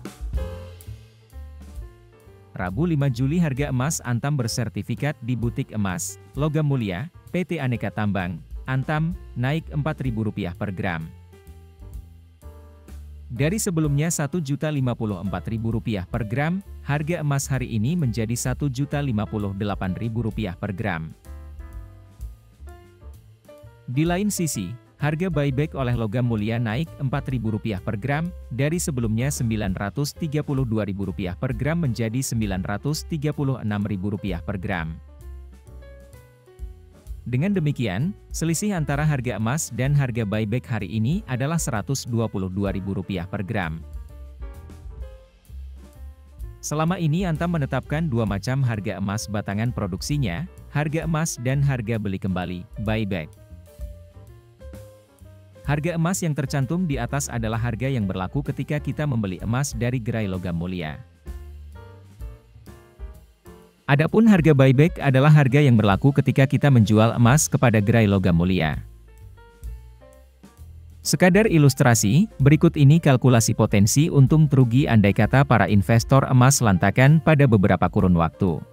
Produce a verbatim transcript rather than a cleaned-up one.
Rabu lima Juli harga emas Antam bersertifikat di Butik Emas, Logam Mulia, P T Aneka Tambang, Antam, naik empat ribu rupiah per gram. Dari sebelumnya satu juta lima puluh empat ribu rupiah per gram, harga emas hari ini menjadi satu juta lima puluh delapan ribu rupiah per gram. Di lain sisi, harga buyback oleh Logam Mulia naik empat ribu rupiah per gram, dari sebelumnya sembilan ratus tiga puluh dua ribu rupiah per gram menjadi sembilan ratus tiga puluh enam ribu rupiah per gram. Dengan demikian, selisih antara harga emas dan harga buyback hari ini adalah seratus dua puluh dua ribu rupiah per gram. Selama ini Antam menetapkan dua macam harga emas batangan produksinya, harga emas dan harga beli kembali, buyback. Harga emas yang tercantum di atas adalah harga yang berlaku ketika kita membeli emas dari gerai Logam Mulia. Adapun harga buyback adalah harga yang berlaku ketika kita menjual emas kepada gerai Logam Mulia. Sekadar ilustrasi, berikut ini kalkulasi potensi untung rugi andai kata para investor emas lantakan pada beberapa kurun waktu.